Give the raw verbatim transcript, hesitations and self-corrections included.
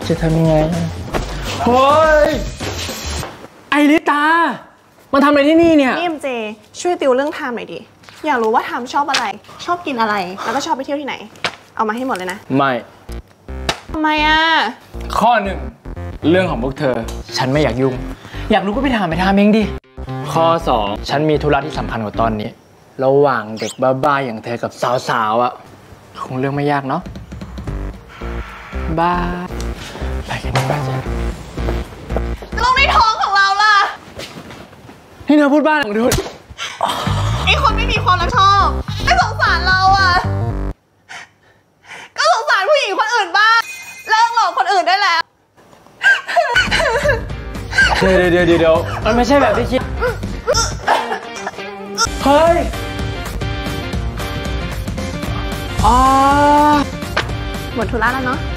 จะทำยังไงเฮ้ยไอริตามาทำอะไรที่นี่เนี่ยนี่เอ็มเจช่วยติวเรื่องไทม์หน่อยดิอยากรู้ว่าไทม์ชอบอะไรชอบกินอะไรแล้วก็ชอบไปเที่ยวที่ไหนเอามาให้หมดเลยนะไม่ทำไมอ่ะข้อหนึ่งเรื่องของพวกเธอฉันไม่อยากยุ่งอยากรู้ก็ไปถามไปถามเองดิข้อสองฉันมีธุระที่สำคัญกว่าตอนนี้ระหว่างเด็กบ้าๆอย่างเธอกับสาวๆอ่ะคงเรื่องไม่ยากเนาะบ้าไปกันดีกว่าจ้ะลูกในท้องของเราล่ะนี่เธอพูดบ้าของทุนไอคนไม่มีความรับผิดชอบไม่สงสารเราอ่ะก็สงสารผู้หญิงคนอื่นบ้างเลิกหลอกคนอื่นได้แล้วเดี๋ยวเดี๋ยวเดี๋ยวมันไม่ใช่แบบที่คิดเฮ้ยอ๋อหมดธุระแล้วเนาะ